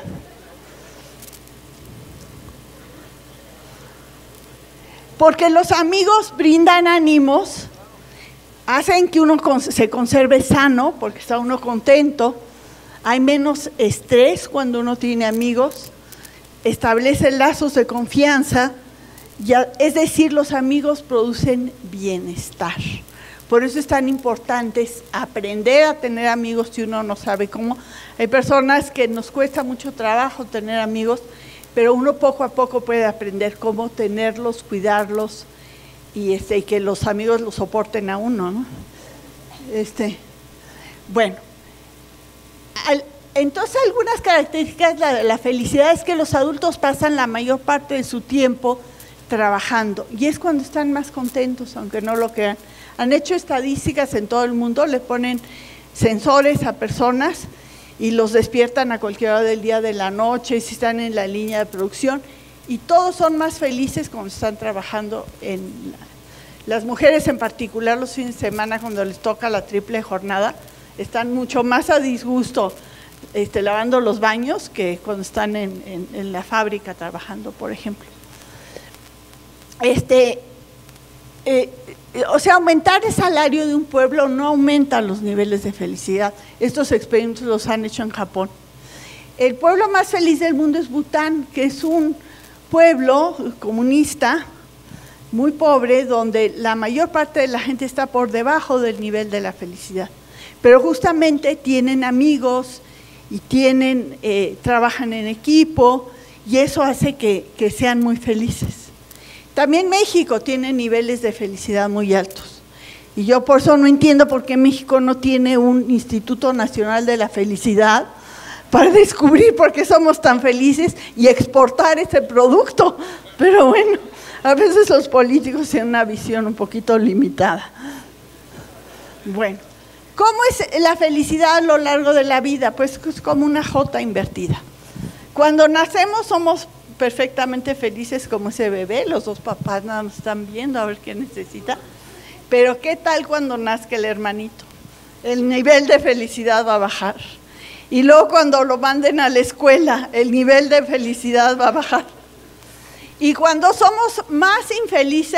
Porque los amigos brindan ánimos, hacen que uno se conserve sano, porque está uno contento, hay menos estrés cuando uno tiene amigos, establece lazos de confianza, ya, es decir, los amigos producen bienestar. Por eso es tan importante aprender a tener amigos si uno no sabe cómo. Hay personas que nos cuesta mucho trabajo tener amigos, pero uno poco a poco puede aprender cómo tenerlos, cuidarlos, y este, y que los amigos lo soporten a uno, ¿no? Este, bueno, al, entonces algunas características de la, la felicidad es que los adultos pasan la mayor parte de su tiempo trabajando, y es cuando están más contentos, aunque no lo crean. Han hecho estadísticas en todo el mundo, le ponen sensores a personas y los despiertan a cualquier hora del día, de la noche, si están en la línea de producción, y todos son más felices cuando están trabajando. En las mujeres en particular los fines de semana, cuando les toca la triple jornada, están mucho más a disgusto este, lavando los baños que cuando están en, en, en la fábrica trabajando, por ejemplo. Este, eh, o sea, aumentar el salario de un pueblo no aumenta los niveles de felicidad. Estos experimentos los han hecho en Japón. El pueblo más feliz del mundo es Bután, que es un pueblo comunista muy pobre, donde la mayor parte de la gente está por debajo del nivel de la felicidad, pero justamente tienen amigos y tienen, eh, trabajan en equipo, y eso hace que, que sean muy felices. También México tiene niveles de felicidad muy altos, y yo por eso no entiendo por qué México no tiene un Instituto Nacional de la Felicidad para descubrir por qué somos tan felices y exportar ese producto. Pero bueno, a veces los políticos tienen una visión un poquito limitada. Bueno, ¿cómo es la felicidad a lo largo de la vida? Pues es como una jota invertida. Cuando nacemos somos perfectamente felices como ese bebé, los dos papás nada más están viendo a ver qué necesita, pero ¿qué tal cuando nazca el hermanito? El nivel de felicidad va a bajar. Y luego cuando lo manden a la escuela, el nivel de felicidad va a bajar. Y cuando somos más infelices,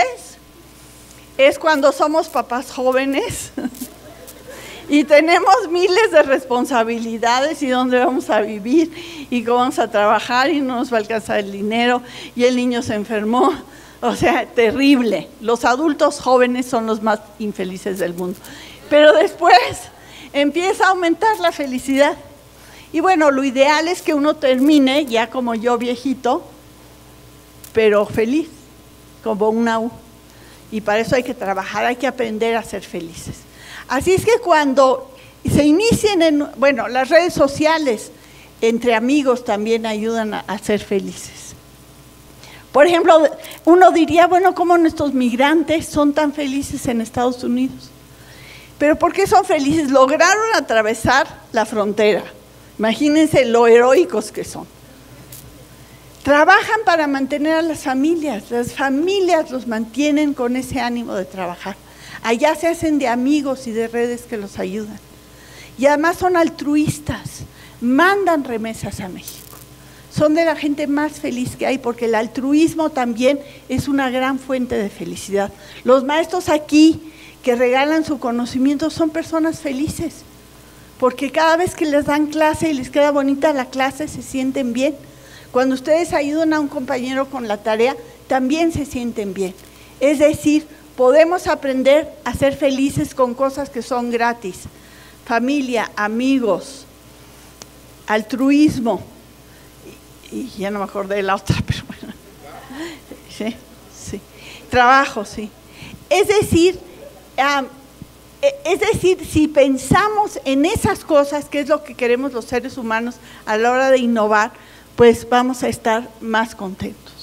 es cuando somos papás jóvenes y tenemos miles de responsabilidades, y dónde vamos a vivir, y cómo vamos a trabajar, y no nos va a alcanzar el dinero, y el niño se enfermó. O sea, terrible. Los adultos jóvenes son los más infelices del mundo. Pero después empieza a aumentar la felicidad. Y bueno, lo ideal es que uno termine ya como yo, viejito, pero feliz, como una U. Y para eso hay que trabajar, hay que aprender a ser felices. Así es que cuando se inicien en, bueno, las redes sociales entre amigos también ayudan a, a ser felices. Por ejemplo, Uno diría, bueno, ¿cómo nuestros migrantes son tan felices en Estados Unidos? ¿Pero por qué son felices? Lograron atravesar la frontera. Imagínense lo heroicos que son. Trabajan para mantener a las familias. Las familias los mantienen con ese ánimo de trabajar. Allá se hacen de amigos y de redes que los ayudan. Y además son altruistas. Mandan remesas a México. Son de la gente más feliz que hay, porque el altruismo también es una gran fuente de felicidad. Los maestros aquí que regalan su conocimiento son personas felices, porque cada vez que les dan clase y les queda bonita la clase, se sienten bien. Cuando ustedes ayudan a un compañero con la tarea, también se sienten bien. Es decir, podemos aprender a ser felices con cosas que son gratis. Familia, amigos, altruismo. Y ya no me acordé de la otra, pero bueno. Sí, sí. Trabajo, sí. Es decir, um, es decir, si pensamos en esas cosas, que es lo que queremos los seres humanos a la hora de innovar, pues vamos a estar más contentos.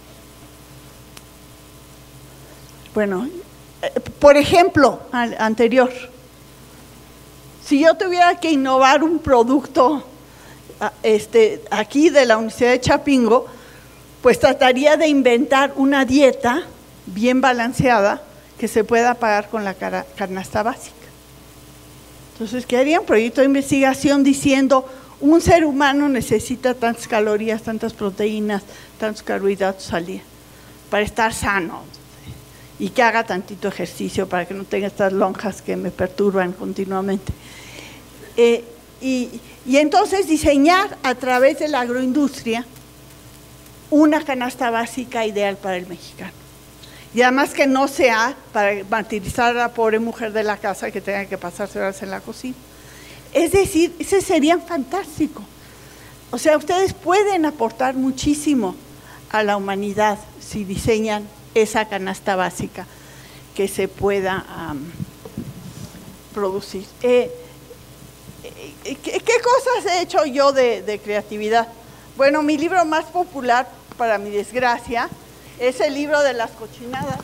Bueno, por ejemplo, al anterior, si yo tuviera que innovar un producto Este, aquí de la Universidad de Chapingo, pues trataría de inventar una dieta bien balanceada que se pueda pagar con la canasta básica. Entonces, ¿qué haría? Un proyecto de investigación diciendo, un ser humano necesita tantas calorías, tantas proteínas, tantos carbohidratos al día para estar sano, y que haga tantito ejercicio para que no tenga estas lonjas que me perturban continuamente. Eh, y Y entonces diseñar a través de la agroindustria una canasta básica ideal para el mexicano. Y además que no sea para martirizar a la pobre mujer de la casa que tenga que pasarse horas en la cocina. Es decir, ese sería fantástico. O sea, ustedes pueden aportar muchísimo a la humanidad si diseñan esa canasta básica que se pueda um, producir. Eh, ¿Qué, ¿Qué cosas he hecho yo de, de creatividad? Bueno, mi libro más popular, para mi desgracia, es el libro de las cochinadas.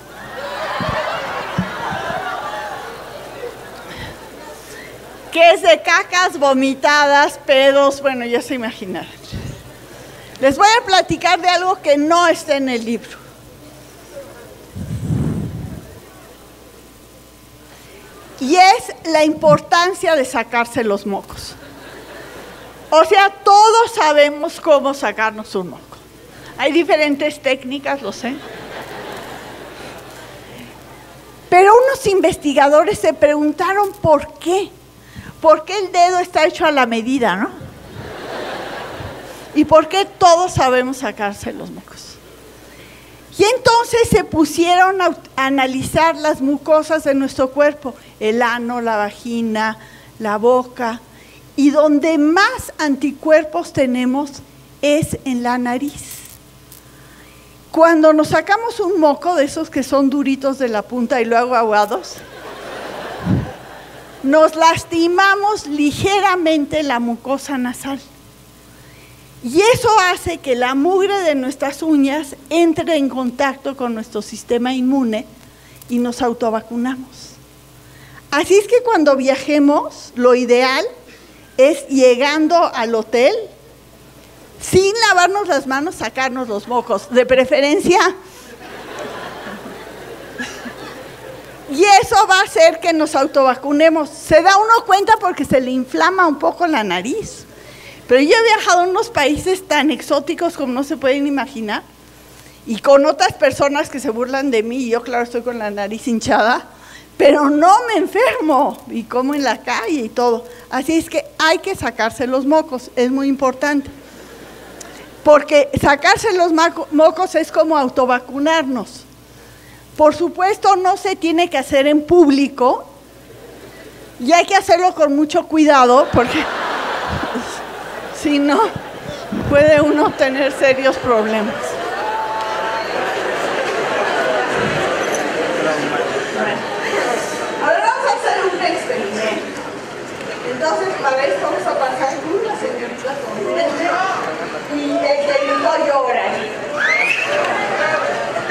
Que es de cacas, vomitadas, pedos, bueno, ya se imaginarán. Les voy a platicar de algo que no está en el libro. Y es la importancia de sacarse los mocos. O sea, todos sabemos cómo sacarnos un moco. Hay diferentes técnicas, lo sé. Pero unos investigadores se preguntaron por qué. ¿Por qué el dedo está hecho a la medida, no? ¿Y por qué todos sabemos sacarse los mocos? Y entonces se pusieron a analizar las mucosas de nuestro cuerpo, el ano, la vagina, la boca, y donde más anticuerpos tenemos es en la nariz. Cuando nos sacamos un moco de esos que son duritos de la punta y luego aguados, nos lastimamos ligeramente la mucosa nasal. Y eso hace que la mugre de nuestras uñas entre en contacto con nuestro sistema inmune y nos autovacunamos. Así es que cuando viajemos, lo ideal es, llegando al hotel, sin lavarnos las manos, sacarnos los mocos, de preferencia. Y eso va a hacer que nos autovacunemos. Se da uno cuenta porque se le inflama un poco la nariz. Pero yo he viajado a unos países tan exóticos como no se pueden imaginar, y con otras personas que se burlan de mí, y yo claro estoy con la nariz hinchada, pero no me enfermo, y como en la calle y todo. Así es que hay que sacarse los mocos, es muy importante. Porque sacarse los mocos es como autovacunarnos. Por supuesto no se tiene que hacer en público, y hay que hacerlo con mucho cuidado, porque si no, puede uno tener serios problemas. Ahora vamos a hacer un experimento. Entonces, para esto vamos a pasar una señorita con frente y el que no llora.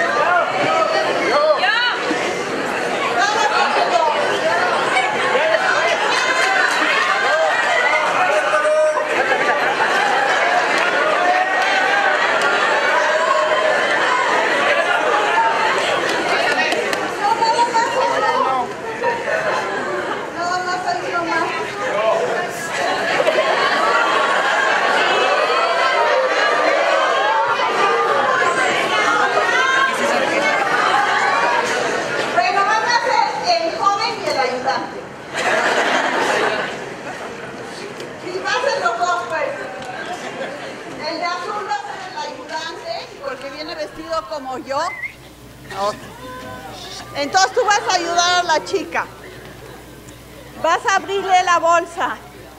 ayudante. Y va a ser los dos, pues. El de azul va a ser el ayudante, porque viene vestido como yo. Okay. Entonces tú vas a ayudar a la chica. Vas a abrirle la bolsa.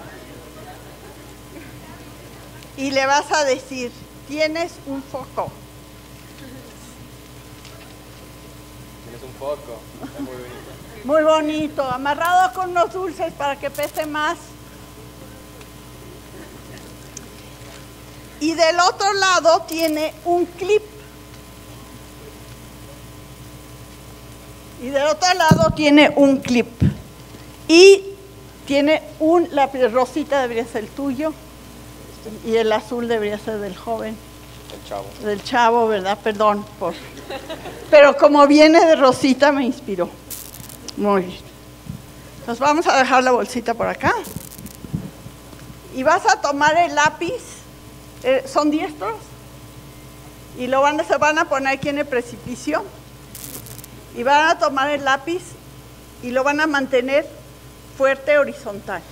Y le vas a decir, tienes un foco. Tienes un foco, es muy bonito. Muy bonito, amarrado con unos dulces para que pese más. Y del otro lado tiene un clip. Y del otro lado tiene un clip. Y tiene un lápiz rosita, debería ser el tuyo. Y el azul debería ser del joven. El chavo. Del chavo, ¿verdad? Perdón. Por... Pero como viene de rosita me inspiró. Muy bien. Entonces vamos a dejar la bolsita por acá. Y vas a tomar el lápiz. Eh, ¿Son diestros? Y lo van a, se van a poner aquí en el precipicio. Y van a tomar el lápiz y lo van a mantener fuerte horizontal.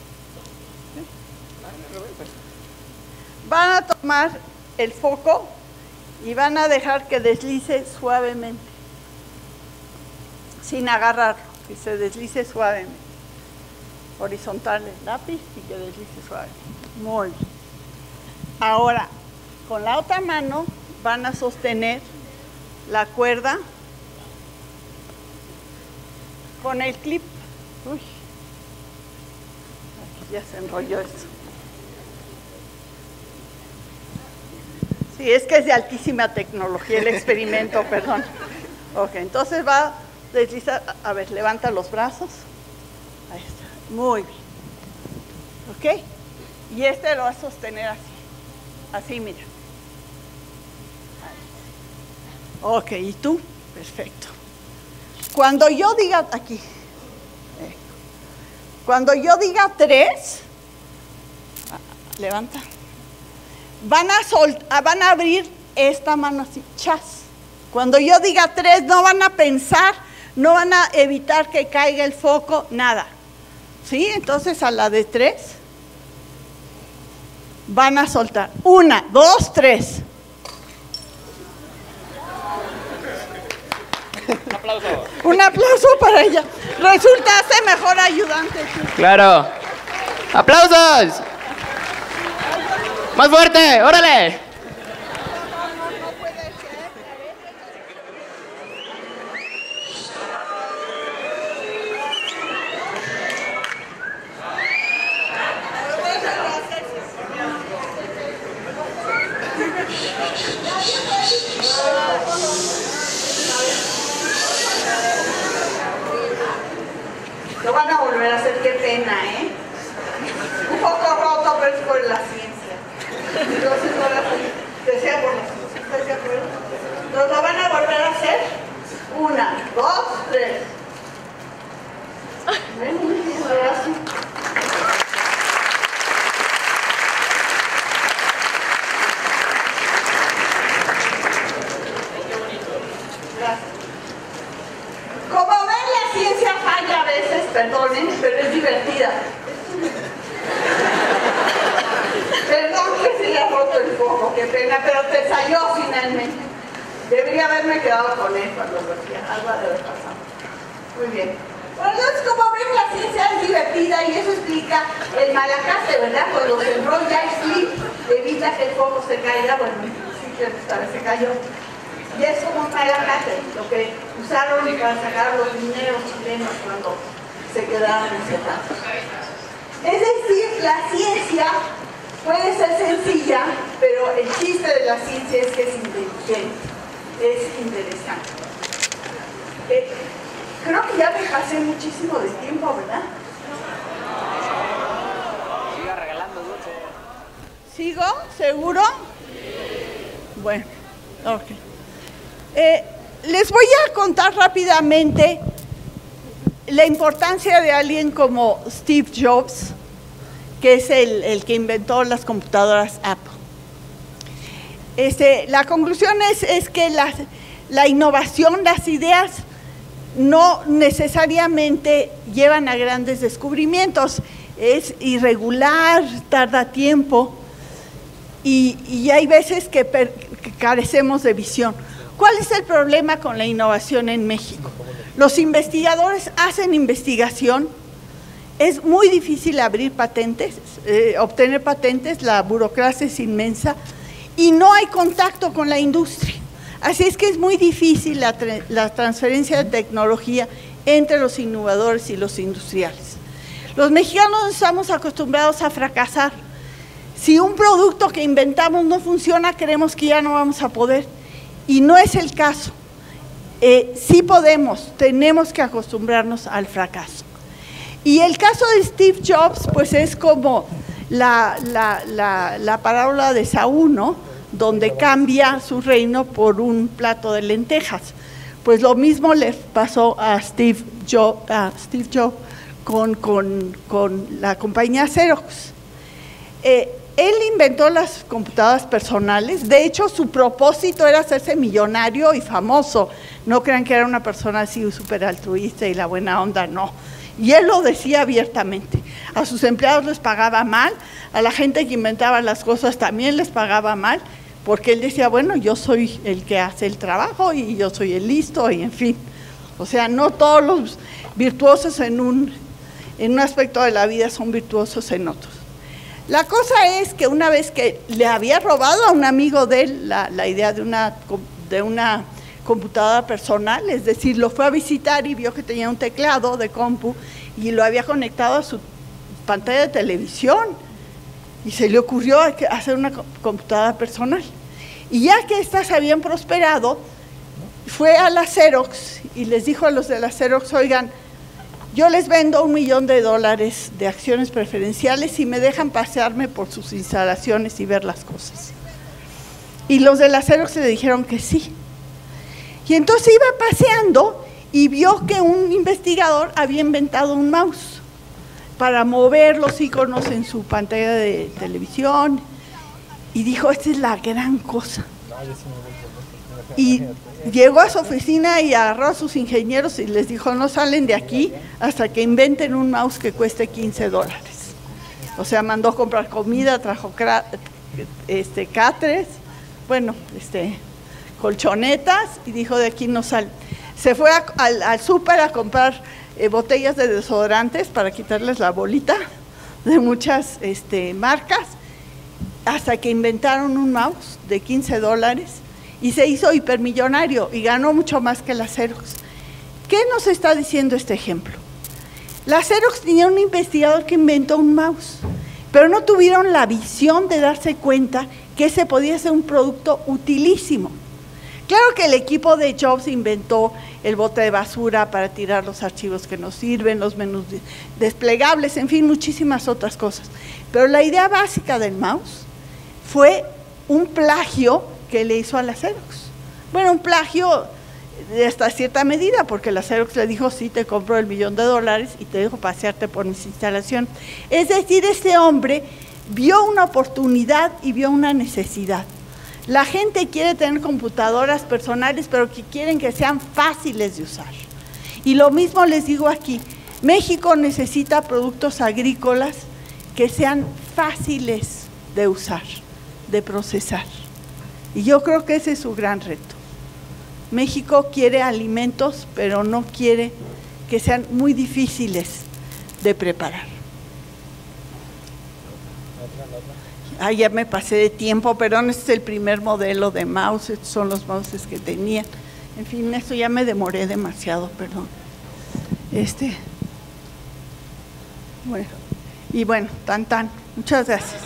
Van a tomar el foco y van a dejar que deslice suavemente, sin agarrarlo, que se deslice suavemente. Horizontal el lápiz y que deslice suavemente. Muy bien. Ahora, con la otra mano van a sostener la cuerda con el clip. Uy, aquí ya se enrolló esto. Sí, es que es de altísima tecnología el experimento, perdón. Ok, entonces va a deslizar, a ver, levanta los brazos. Ahí está, muy bien. Ok, y este lo va a sostener así, así, mira. Ahí. Ok, ¿y tú? Perfecto. Cuando yo diga, aquí, eh, cuando yo diga tres, levanta. Van a, sol, van a abrir esta mano así, chas. Cuando yo diga tres, no van a pensar, no van a evitar que caiga el foco, nada. ¿Sí? Entonces a la de tres, van a soltar. Una, dos, tres. Un aplauso. Un aplauso para ella. Resultaste mejor ayudante. Claro. ¡Aplausos! ¡Más fuerte! ¡Órale! Lo van a volver a hacer, qué pena, ¿eh? Un poco roto, pero es por la ciencia. Entonces, ahora sí, desea por la ciencia. ¿Estás de acuerdo? Entonces, lo van a volver a hacer. Una, dos, tres. ¿Ven? Un brazo. Gracias. Como ven, la ciencia falla a veces, perdonen, pero es divertida. Perdón que se le ha roto el foco, qué pena, pero te salió finalmente. Debería haberme quedado con él cuando lo hacía, algo debe haber pasado. Muy bien. Bueno, entonces, como ven, la ciencia es divertida y eso explica el malacate, ¿verdad? Cuando se enrolla el clip, evita que el foco se caiga. Bueno, sí que esta vez se cayó. Y es como un malacate, lo que usaron para sacar los mineros chilenos cuando se quedaron encerrados. Es decir, la ciencia puede ser sencilla, pero el chiste de la ciencia es que es inteligente, es interesante. Eh, creo que ya me pasé muchísimo de tiempo, ¿verdad? Siga regalando dulce. ¿Sigo? ¿Seguro? Bueno, ok. Eh, les voy a contar rápidamente la importancia de alguien como Steve Jobs, que es el, el que inventó las computadoras Apple. Este, la conclusión es, es que la, la innovación, las ideas, no necesariamente llevan a grandes descubrimientos. Es irregular, tarda tiempo y, y hay veces que, per, que carecemos de visión. ¿Cuál es el problema con la innovación en México? Los investigadores hacen investigación, es muy difícil abrir patentes, eh, obtener patentes, la burocracia es inmensa y no hay contacto con la industria. Así es que es muy difícil la, la transferencia de tecnología entre los innovadores y los industriales. Los mexicanos estamos acostumbrados a fracasar. Si un producto que inventamos no funciona, creemos que ya no vamos a poder. Y no es el caso. Eh, sí podemos, tenemos que acostumbrarnos al fracaso. Y el caso de Steve Jobs, pues es como la, la, la, la parábola de Saúl, ¿no? Donde cambia su reino por un plato de lentejas. Pues lo mismo le pasó a Steve Jobs, a Steve Jobs con, con, con la compañía Xerox. Eh, él inventó las computadoras personales, de hecho su propósito era hacerse millonario y famoso, no crean que era una persona así súper altruista y la buena onda, no. Y él lo decía abiertamente, a sus empleados les pagaba mal, a la gente que inventaba las cosas también les pagaba mal, porque él decía, bueno, yo soy el que hace el trabajo y yo soy el listo y en fin. O sea, no todos los virtuosos en un, en un aspecto de la vida son virtuosos en otros. La cosa es que una vez que le había robado a un amigo de él la, la idea de una, de una computadora personal, es decir, lo fue a visitar y vio que tenía un teclado de compu y lo había conectado a su pantalla de televisión y se le ocurrió hacer una computadora personal. Y ya que estas habían prosperado, fue a la Xerox y les dijo a los de la Xerox, oigan, yo les vendo un millón de dólares de acciones preferenciales y me dejan pasearme por sus instalaciones y ver las cosas. Y los de la Xerox le dijeron que sí. Y entonces iba paseando y vio que un investigador había inventado un mouse para mover los iconos en su pantalla de televisión. Y dijo, esta es la gran cosa. Y llegó a su oficina y agarró a sus ingenieros y les dijo, no salen de aquí hasta que inventen un mouse que cueste quince dólares. O sea, mandó comprar comida, trajo este, catres, bueno, este, colchonetas y dijo, de aquí no salen. Se fue a, al, al súper a comprar eh, botellas de desodorantes para quitarles la bolita de muchas este, marcas, hasta que inventaron un mouse de quince dólares y se hizo hipermillonario y ganó mucho más que la Xerox. ¿Qué nos está diciendo este ejemplo? La Xerox tenía un investigador que inventó un mouse, pero no tuvieron la visión de darse cuenta que ese podía ser un producto utilísimo. Claro que el equipo de Jobs inventó el bote de basura para tirar los archivos que nos sirven, los menús desplegables, en fin, muchísimas otras cosas. Pero la idea básica del mouse fue un plagio que le hizo a la Xerox. Bueno, un plagio de hasta cierta medida, porque la Xerox le dijo, sí, te compro el millón de dólares y te dejo pasearte por mis instalaciones. Es decir, este hombre vio una oportunidad y vio una necesidad. La gente quiere tener computadoras personales, pero que quieren que sean fáciles de usar. Y lo mismo les digo aquí, México necesita productos agrícolas que sean fáciles de usar, de procesar. Y yo creo que ese es su gran reto. México quiere alimentos, pero no quiere que sean muy difíciles de preparar. Ah, ya me pasé de tiempo, perdón, este es el primer modelo de mouse, estos son los mouses que tenía. En fin, esto ya me demoré demasiado, perdón. Este, bueno, y bueno, tan tan, muchas gracias.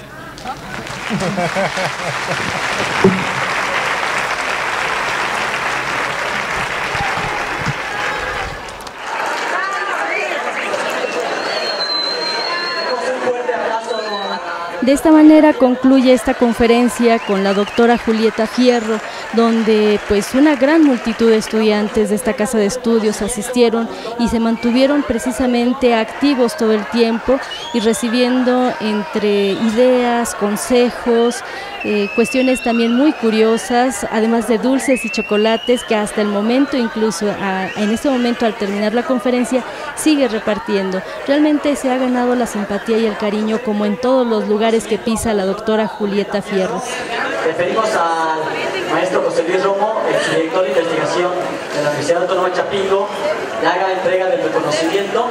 Un fuerte aplauso De esta manera concluye esta conferencia con la doctora Julieta Fierro, donde pues una gran multitud de estudiantes de esta casa de estudios asistieron y se mantuvieron precisamente activos todo el tiempo y recibiendo entre ideas, consejos, eh, cuestiones también muy curiosas, además de dulces y chocolates que hasta el momento, incluso a, en este momento al terminar la conferencia, sigue repartiendo. Realmente se ha ganado la simpatía y el cariño como en todos los lugares que pisa la doctora Julieta Fierro. Le pedimos al maestro José Luis Romo, el director de investigación de la Universidad Autónoma de Chapingo, le haga entrega del reconocimiento.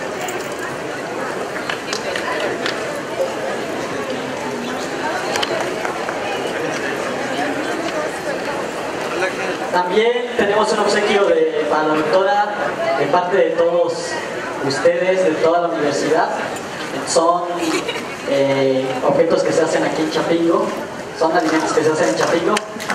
También tenemos un obsequio de, para la doctora de parte de todos ustedes, de toda la universidad. Son eh, objetos que se hacen aquí en Chapingo, son alimentos que se hacen en Chapingo.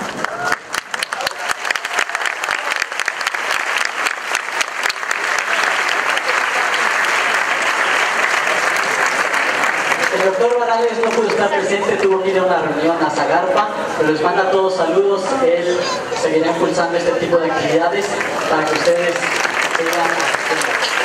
El doctor Morales no pudo estar presente, tuvo que ir a una reunión a Zagarpa, pero les manda todos saludos. Él seguirá impulsando este tipo de actividades para que ustedes sigan asistiendo.